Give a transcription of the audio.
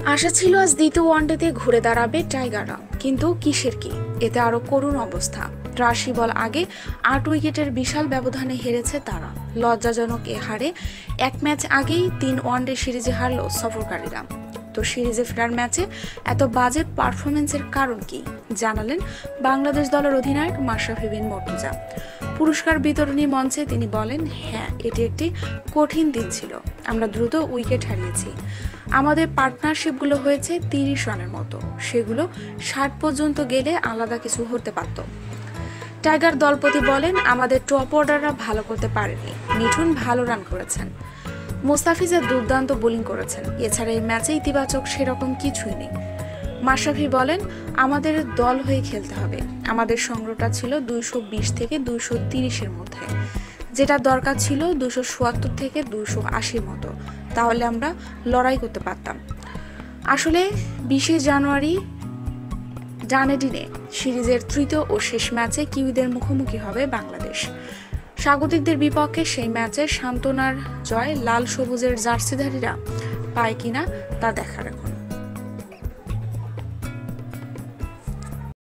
আশা ছিল আজ দ্বিতীয় ওয়ানডেতে ঘুরে দাঁড়াবে টাইগাররা, কিন্তু কিসের কি, এতে আরো করুণ অবস্থা। ৮৩ বল আগে ৮ উইকেটের বিশাল ব্যবধানে হেরেছে তারা। লজ্জাজনক এ হারে এক ম্যাচ আগেই ৩ ওয়ানডে সিরিজে হারল সফরকারীরা। তো সিরিজে ফেরার ম্যাচে এত বাজে পারফরমেন্সের কারণ কি, জানালেন বাংলাদেশ দলের অধিনায়ক মাশরাফি বিন মুর্তজা। পুরস্কার বিতরণী মঞ্চে তিনি বলেন, হ্যাঁ, এটি একটি কঠিন দিন ছিল। আমরা দ্রুত উইকেট হারিয়েছি। আমাদের পার্টনারশিপগুলো হয়েছে ৩০ রানের মতো, সেগুলো ৬০ পর্যন্ত গেলে আলাদা কিছু হতে পারত। টাইগার দলপতি বলেন, আমাদের টপ অর্ডাররা ভালো করতে পারেনি। মিঠুন ভালো রান করেছেন, মোস্তাফিজা দুর্দান্ত বোলিং করেছেন। এছাড়া এই ম্যাচে ইতিবাচক সেরকম কিছুই নেই। মাশরাফি বলেন, আমাদের দল হয়ে খেলতে হবে। আমাদের সংগ্রহটা ছিল ২২০ থেকে ২৩০-এর মধ্যে, যেটা দরকার ছিল ২৭৪ থেকে ২৮০-র মতো, তাহলে আমরা লড়াই করতে পারতাম। আসলে ২০ জানুয়ারি ডানেডিনে সিরিজের তৃতীয় ও শেষ ম্যাচে কিউইদের মুখোমুখি হবে বাংলাদেশ। স্বাগতিকদের বিপক্ষে সেই ম্যাচে সান্ত্বনার জয় লাল সবুজের জার্সিধারীরা পায় কিনা তা দেখার এখন।